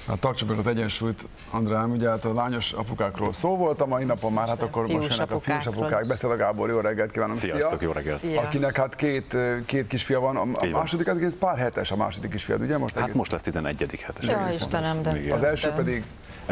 Hát tartsuk meg az egyensúlyt, Andrám, ugye hát a lányos apukákról szó volt a mai napon már, hát akkor most jönnek a fiús apukák. Beszél a Gábor, jó reggelt kívánom. Sziasztok, jó reggelt. Szia. Akinek hát két kisfia van, a második az egész pár hetes a második kisfiad, ugye? Most hát most lesz 11. hetes. Ja, Istenem, de... Az első pedig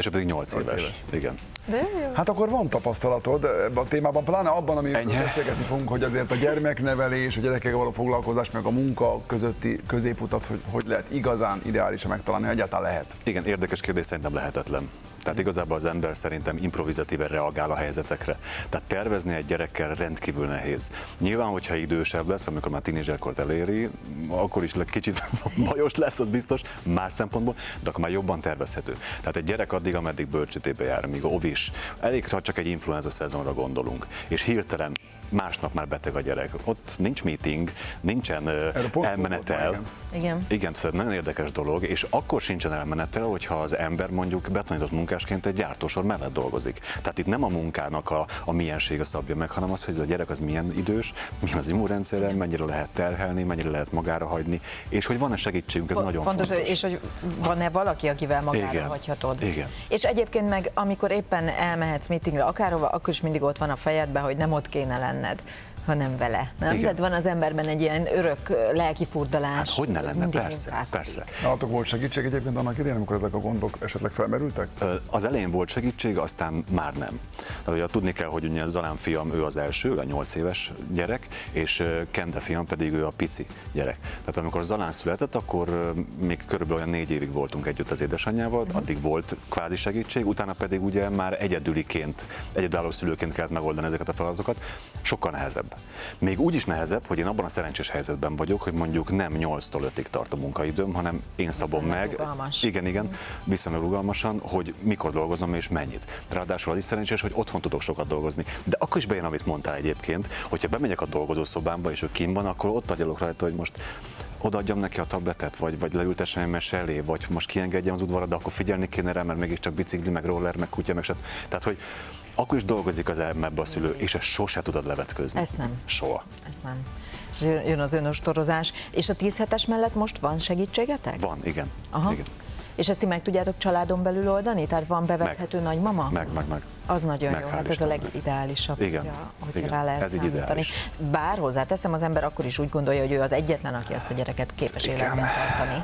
8 éves. Igen. De jó. Hát akkor van tapasztalatod ebben a témában, pláne abban, amiről beszélgetni fogunk, hogy azért a gyermeknevelés, a gyerekekkel való foglalkozás, meg a munka közötti középutat, hogy lehet igazán ideálisan megtalálni, egyáltalán lehet. Igen, érdekes kérdés, szerintem lehetetlen. Tehát igazából az ember szerintem improvizatíven reagál a helyzetekre. Tehát tervezni egy gyerekkel rendkívül nehéz. Nyilván, hogyha idősebb lesz, amikor már tínézserkort eléri, akkor is kicsit bajos lesz, az biztos, más szempontból, de akkor már jobban tervezhető. Tehát egy gyerek addig, ameddig bölcsödébe jár, míg óvis, elég, ha csak egy influenza szezonra gondolunk, és hirtelen másnap már beteg a gyerek. Ott nincs meeting, nincsen elmenetel. Igen, ez nagyon érdekes dolog, és akkor sincsen elmenetel, hogyha az ember mondjuk betanított munkásként egy gyártósor mellett dolgozik. Tehát itt nem a munkának a miensége szabja meg, hanem az, hogy ez a gyerek az milyen idős, milyen az immunrendszere, mennyire lehet terhelni, mennyire lehet magára hagyni, és hogy van-e segítségünk, ez nagyon fontos. És hogy van-e valaki, akivel magára hagyhatod. Igen. És egyébként meg, amikor éppen elmehetsz meetingre akárhova, akkor is mindig ott van a fejedben, hogy nem ott kéne lenned, hanem vele. Nem? Tehát van az emberben egy ilyen örök lelki furdalás. Hát hogy ne lenne, persze. Nálatok volt segítség egyébként annak idején, amikor ezek a gondok esetleg felmerültek? Az elején volt segítség, aztán már nem. Tehát ugye tudni kell, hogy ugye Zalán fiam, ő az első, a 8 éves gyerek, és Kende fiam pedig ő a pici gyerek. Tehát amikor Zalán született, akkor még körülbelül olyan 4 évig voltunk együtt az édesanyjával, addig volt kvázi segítség, utána pedig ugye már egyedülálló szülőként kellett megoldani ezeket a feladatokat, sokkal nehezebb. Még úgy is nehezebb, hogy én abban a szerencsés helyzetben vagyok, hogy mondjuk nem 8-tól 5-ig tart a munkaidőm, hanem én szabom meg. Rugalmas. Igen, viszonylag rugalmasan, hogy mikor dolgozom és mennyit. Ráadásul az is szerencsés, hogy otthon tudok sokat dolgozni. De akkor is bejön, amit mondtál egyébként, hogyha bemegyek a dolgozószobámba és ő kint van, akkor ott agyalok rajta, hogy most odaadjam neki a tabletet, vagy leültessem mese elé, vagy most kiengedjem az udvarra, de akkor figyelni kéne rá, mert mégiscsak bicikli, meg roller, meg kutya, meg tehát, hogy akkor is dolgozik az ebbe a szülő, és ezt sose tudod levetközni. Ezt nem. Soha. Ezt nem. Jön az önostorozás. És a 10 hetes mellett most van segítségetek? Van, igen. Aha. Igen. És ezt ti meg tudjátok családon belül oldani? Tehát van bevethető nagymama? Meg. Az nagyon jó, hát ez a legideálisabb, hogyha rá lehet ez így ideális. Bár hozzáteszem, az ember akkor is úgy gondolja, hogy ő az egyetlen, aki ezt a gyereket képes életben tartani.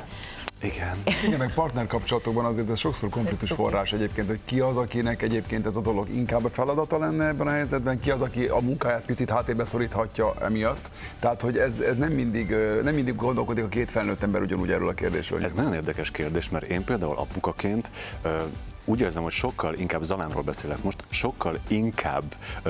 Igen, meg partnerkapcsolatokban azért ez sokszor konfliktus forrás egyébként, hogy ki az, akinek egyébként ez a dolog inkább a feladata lenne ebben a helyzetben, ki az, aki a munkáját picit háttérbe szoríthatja emiatt. Tehát, hogy ez nem mindig gondolkodik a két felnőtt ember ugyanúgy erről a kérdésről. Ez nagyon érdekes kérdés, mert én például apukaként úgy érzem, hogy sokkal inkább Zalánról beszélek most, sokkal inkább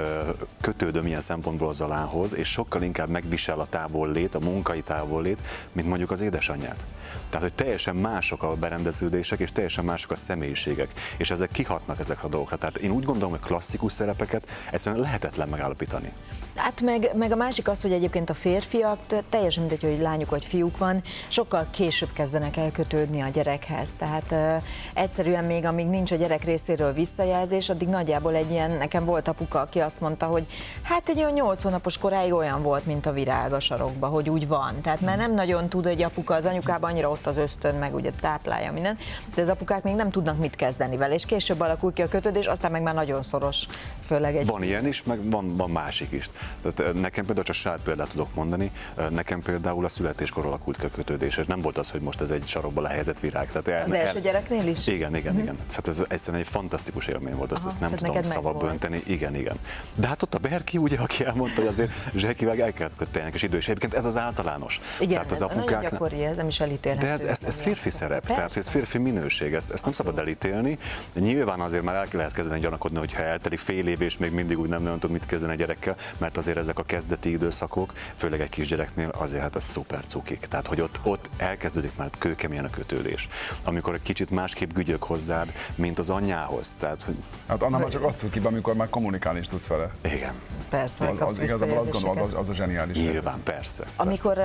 kötődöm ilyen szempontból a Zalánhoz, és sokkal inkább megvisel a távollét, a munkai távollét, mint mondjuk az édesanyját. Tehát, hogy teljesen mások a berendeződések, és teljesen mások a személyiségek, és ezek kihatnak ezekre a dolgokra. Tehát én úgy gondolom, hogy klasszikus szerepeket egyszerűen lehetetlen megállapítani. Hát meg a másik az, hogy egyébként a férfiak, teljesen mindegy, hogy lányuk vagy fiúk van, sokkal később kezdenek el kötődni a gyerekhez. Tehát egyszerűen még amíg nincs a gyerek részéről visszajelzés, addig nagyjából egy ilyen, nekem volt apuka, aki azt mondta, hogy hát egy olyan 8 hónapos koráig olyan volt, mint a virág a sarokba, hogy úgy van. Tehát már nem nagyon tud egy apuka, az anyukában annyira ott az ösztön, meg ugye táplálja minden, de az apukák még nem tudnak mit kezdeni vele, és később alakul ki a kötődés, aztán meg már nagyon szoros, főleg egy... Van ilyen is, meg van másik is. Tehát nekem például csak saját példát tudok mondani, nekem például a születéskor alakult ki a kötődés, és nem volt az, hogy most ez egy sarokba lehelyezett virág. Tehát az első gyereknél is? Igen. Tehát ez egyszerűen egy fantasztikus élmény volt, ezt nem tudom szavakba önteni. Igen. De hát ott a Berki, ugye, aki elmondta, hogy azért zsekivel el kellett kötni és idő, és egyébként ez az általános. Igen, tehát az apukák, nagyon gyakori, ez nem is elítélhető. De ez férfi szerep, tehát ez férfi minőség, ezt nem szabad elítélni. Nyilván azért már el lehet kezdeni gyanakodni, hogyha eltelik fél év, és még mindig úgy nem tud mit kezdeni a gyerekkel, mert azért ezek a kezdeti időszakok, főleg egy kisgyereknél azért hát ez szuper cukik. Tehát, hogy ott elkezdődik már kőkeményen a kötődés. Amikor egy kicsit másképp gügyök hozzád, mint az anyjához. Tehát, hogy... Hát annál már csak azt cukibb, amikor már kommunikálni is tudsz vele. Igen. Persze, az igazából azt gondolom, az a zseniális. Nyilván, persze. Amikor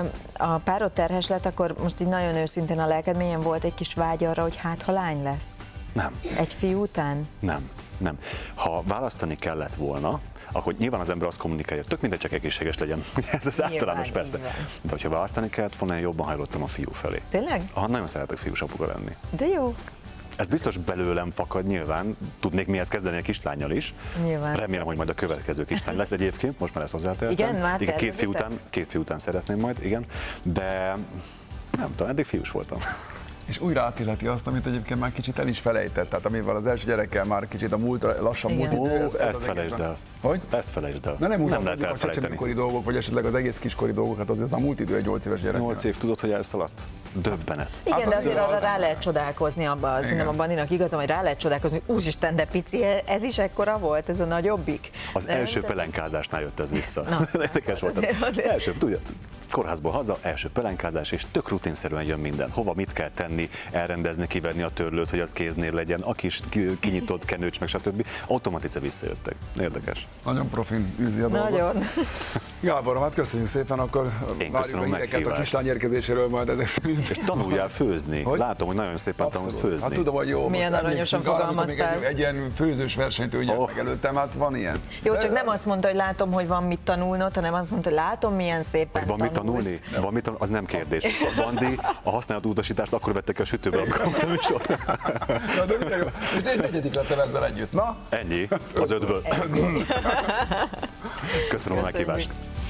a párod terhes lett, akkor most így nagyon őszintén a lelked mélyen volt egy kis vágy arra, hogy hát ha lány lesz? Nem. Egy fiú után? Nem. Ha választani kellett volna, akkor nyilván az ember azt kommunikálja, tök mindegy, csak egészséges legyen. Ez az általános persze. De hogyha választani kellett volna, én jobban hajlottam a fiú felé. Tényleg? Nagyon szeretek fiús apuka lenni. De jó. Ez biztos belőlem fakad nyilván, tudnék mihez kezdeni a kislánnyal is. Nyilván. Remélem, hogy majd a következő kislány lesz egyébként, most már ezt hozzátehetem. Igen, már igen, két fiú után szeretném majd, igen, de nem tudom, eddig fiús voltam. És újra átélheti azt, amit egyébként már kicsit el is felejtett, tehát amivel az első gyerekkel már kicsit a lassan múlt idő. Ezt felejtsd el. Hogy? Ezt felejtsd el. Nem lehet elfelejteni. A csecsemőkori dolgok, vagy esetleg az egész kiskori dolgok, hát azért már múlt idő egy 8 éves gyerek. 8 év, tudod, hogy elszaladt? Döbbenet. Igen, Hát de azért arra az... rá lehet csodálkozni abban, szerintem a Bandinak igazam, hogy rá lehet csodálkozni, hogy úristen, de pici, ez is ekkora volt, ez a nagyobbik. Az első pelenkázásnál jött ez vissza. Érdekes volt. Azért. Első, tudja, kórházból haza, első pelenkázás, és tök rutinszerűen jön minden. Hova mit kell tenni, elrendezni, kivenni a törlőt, hogy az kéznél legyen, a kis kinyitott kenőcs, meg stb. Automatice visszajöttek. Érdekes. Nagyon profin űzi a dolgot. Nagyon. Gábor, hát köszönjük szépen, akkor várjuk a híreket a kislány érkezéséről majd ezek szerint. És tanuljál főzni. Hogy? Látom, hogy nagyon szépen tanulsz főzni. Hát tudom, hogy jó. Milyen aranyosan fogalmaztál. Egy ilyen főzős versenyt ő meg előttem, hát van ilyen. Jó, csak nem azt mondta, hogy látom, hogy van mit tanulnod, hanem azt mondta, hogy látom, milyen szépen van mit tanulni? Van mit tanulni? Az nem kérdés. Bandi, a használat utasítást akkor vette ki a sütőbe, amikor mondtam is ott. Na, de jó. És egy negyedik lettem ezzel együtt. Na? Ennyi, az 5-ből. Köszönöm a meghívást.